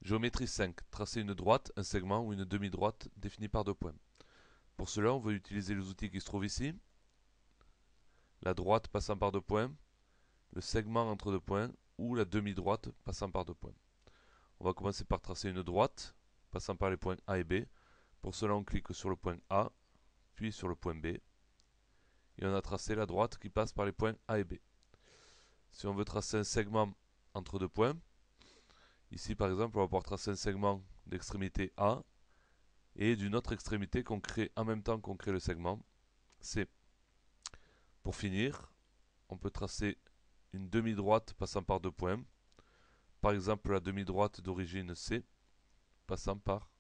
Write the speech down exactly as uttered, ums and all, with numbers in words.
Géométrie cinq. Tracer une droite, un segment ou une demi-droite définie par deux points. Pour cela, on va utiliser les outils qui se trouvent ici. La droite passant par deux points, le segment entre deux points ou la demi-droite passant par deux points. On va commencer par tracer une droite passant par les points A et B. Pour cela, on clique sur le point A, puis sur le point B. Et on a tracé la droite qui passe par les points A et B. Si on veut tracer un segment entre deux points, ici par exemple, on va pouvoir tracer un segment d'extrémité A et d'une autre extrémité qu'on crée en même temps qu'on crée le segment, C. Pour finir, on peut tracer une demi-droite passant par deux points, par exemple la demi-droite d'origine C, passant par